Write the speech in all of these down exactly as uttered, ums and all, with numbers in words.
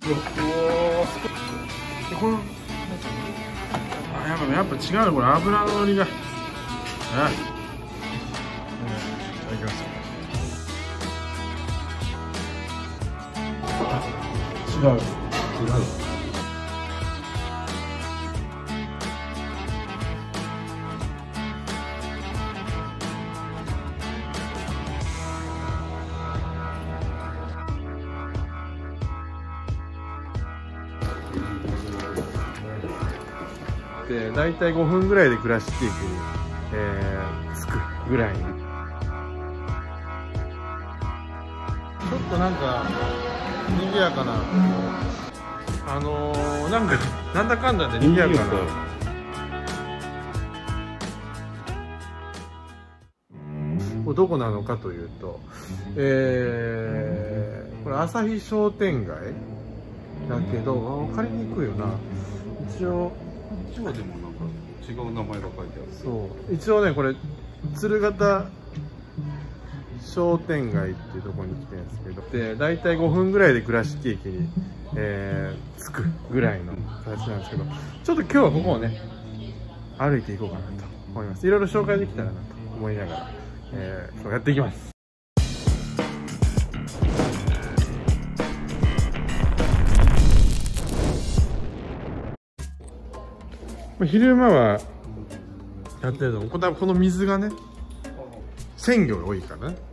おお、このあやっぱやっぱ違うのこれ油の乗りが。あ、うん、いただきます。違う違う。で大体ごふんぐらいで倉敷駅に、えー、着くぐらいに。ちょっとなんか賑やかな、あのー、なんかなんだかんだで賑やかな。どこなのかというと、えー、これ朝日商店街だけど分かりにくいよな。一応一応でもなんか違う名前が書いてある。 そう一応ねこれ鶴形商店街っていうところに来てるんですけど、で大体ごふんぐらいで倉敷駅に、えー、着くぐらいの形なんですけど、ちょっと今日はここをね歩いていこうかなと思います。いろいろ紹介できたらなと思いながら、えー、今日やっていきます。昼間はやってるのこのこの水がね鮮魚が多いからね、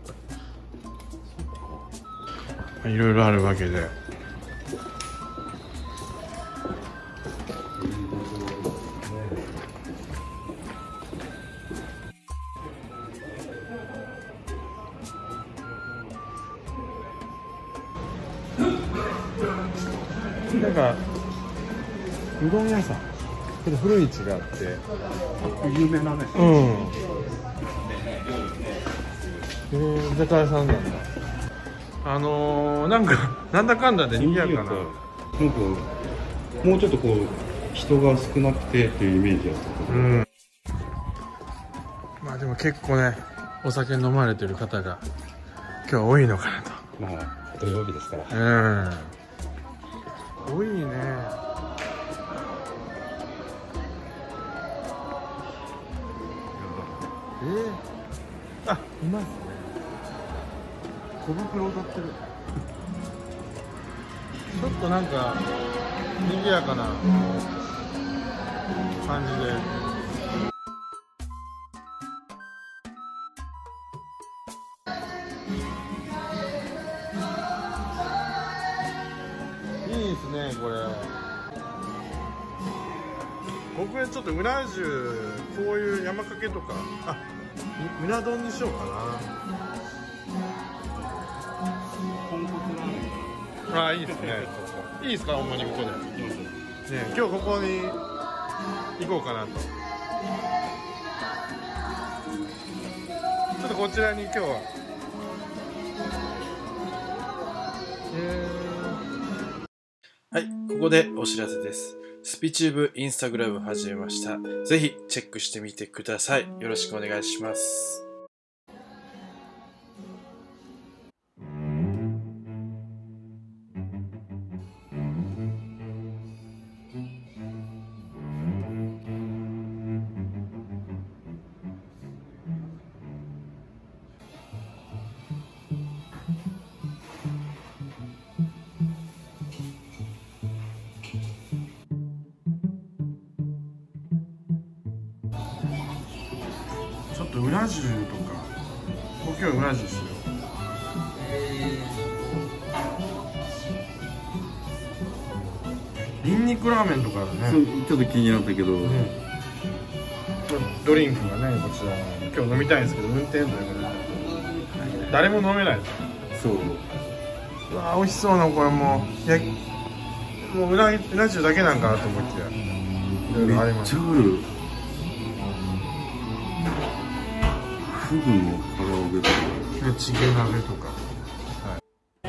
いろいろあるわけで。なんかうどん屋さん、ちょっと古い市があって有名なね。 うん。えー、居酒屋さんなんだ。あのー、なんかなんだかんだで賑やかな。 なんかもうちょっとこう人が少なくてっていうイメージだったけど。うん。 まあでも結構ねお酒飲まれてる方が今日は多いのかなと。 まあ土曜日ですから。 うん。多いね。えー、あ、いますね。小袋踊ってる。ちょっとなんか賑やかな感じで。いいですねこれ。僕はちょっとうな重こういう山かけとか、あ、うな丼にしようかな。 豚骨ラーメン。 ああ、いいですね。いいですか、ほんまにここで。ね、今日ここに行こうかなと。ちょっとこちらに今日は。えー、はい、ここでお知らせです。スピチューブインスタグラム始めました。ぜひチェックしてみてください。よろしくお願いします。ちょっとうな重とか、僕今日うな重しよう。ニンニクラーメンとかあるね。 ちょっと気になったけど、うん、 ドリンクがねこちら今日飲みたいんですけど運転ということで誰も飲めない。 そう。 うわ美味しそうなこれもうやもううなうな重だけなんかなと思っていろいろあります。 めっちゃある。フグの唐揚げとかチゲ鍋とか、はい、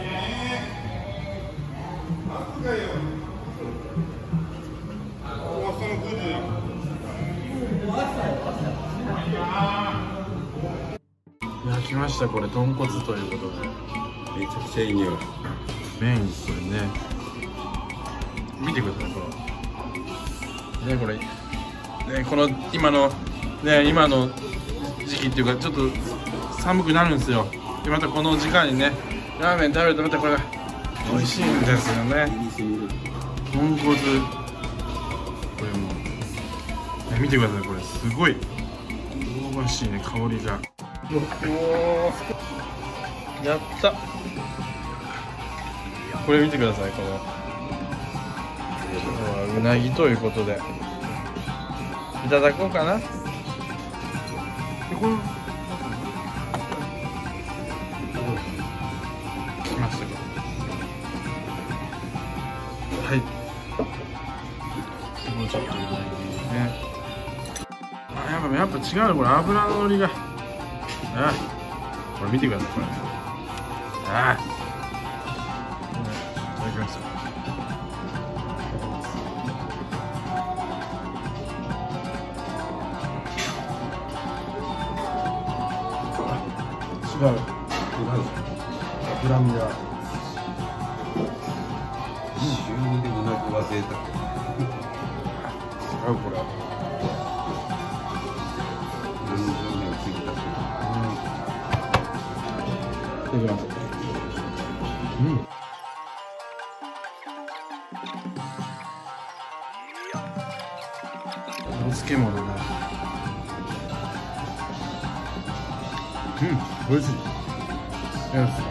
いや来ましたこれ豚骨ということでめちゃくちゃいい匂い。 麺これね見てください、これ。ね、これ。ね、この今の、ね、今の時期っていうか、ちょっと寒くなるんですよ。で、またこの時間にね、ラーメン食べるとまたこれが美味しいんですよね。豚骨。これもう、ね、見てください、これすごい香ばしいね、香りが。おお、やった。これ見てください、この今日はうなぎということでいただこうかな。でこれ来ましたけど、はい、もうちょっとうなぎね。あ、やっぱやっぱ違うの、これ油ののりが。あ、これ見てください、これ。ああ、いただきますよ。違う、脂身が週にでうなぎは贅沢。 違う、これ何十年過ぎたし、 いただきます。うん、お漬物が、うん、美味しい。よし、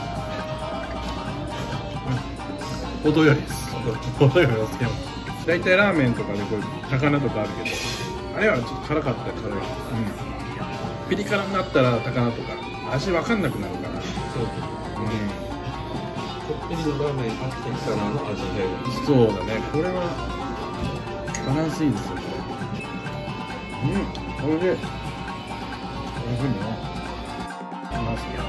うん、程よいです。程よいお漬物。大体ラーメンとかでこれ高菜とかあるけど、あれはちょっと辛かったり辛い。うん。ピリ辛になったら高菜とか味わかんなくなるから。そう。うん。 こってりのラーメンあってきたなの味変。 そうだね。これはバランスいいですよ、これ。うん、おいしい。こういうふうにね。ますよ。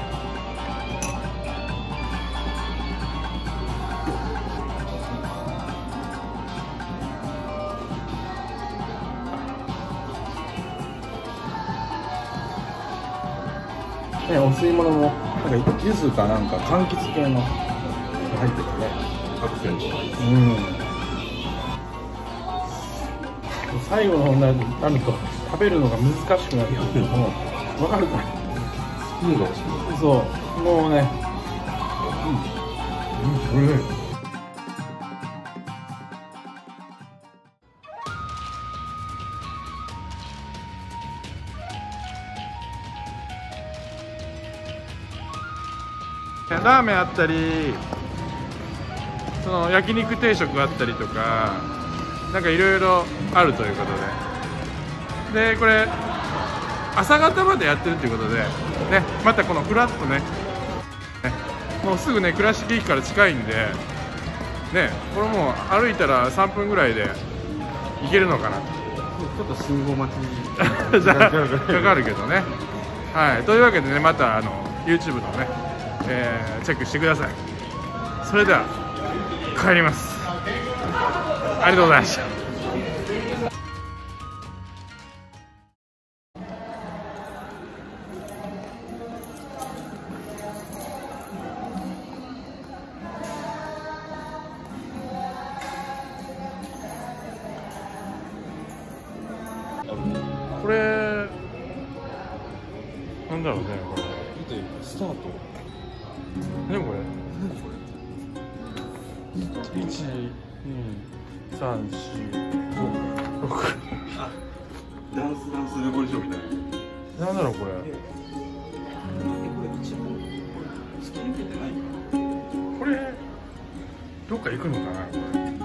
ね、お吸い物もなんか柚子かなんか柑橘系の入ってるね。 アクセントがいい。 うん。最後の方になると食べるのが難しくなるけども、わかるかな。 スプーンが欲しい。 そう、もうね。うん。うん、これ。ラーメンあったり、その焼肉定食あったりとか、なんかいろいろあるということで、でこれ朝方までやってるということで、ね、またこのフラッとね、ね、もうすぐね倉敷駅から近いんで、ね、これもう歩いたらさんぷんぐらいで行けるのかな。 ちょっと信号待ちにかかるけどね。はい、というわけでね、またあの YouTube のね、えー、チェックしてください。それでは帰ります。ありがとうございました。これなんだろうね、これスタート。 何これ。いち、に、さん、よん、ご、ろく。 あ、ダンスダンスレボリューションみたいな。 なんだろうこれ。 え、これ一番突き抜けてないかこれどっか行くのかな、こ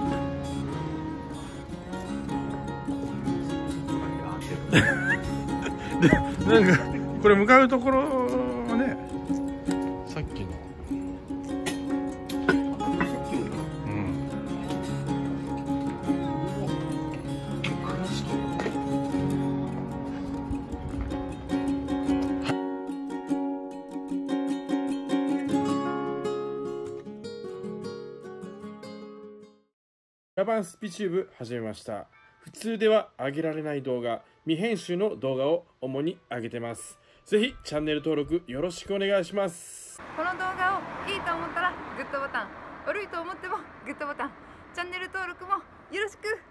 れ。で、なんかこれ向かうところはね、さっきの。ラバンスピチューブ始めました。普通では上げられない動画、未編集の動画を主に上げてます。ぜひチャンネル登録よろしくお願いします。 この動画をいいと思ったらグッドボタン、悪いと思ってもグッドボタン、チャンネル登録よろしく。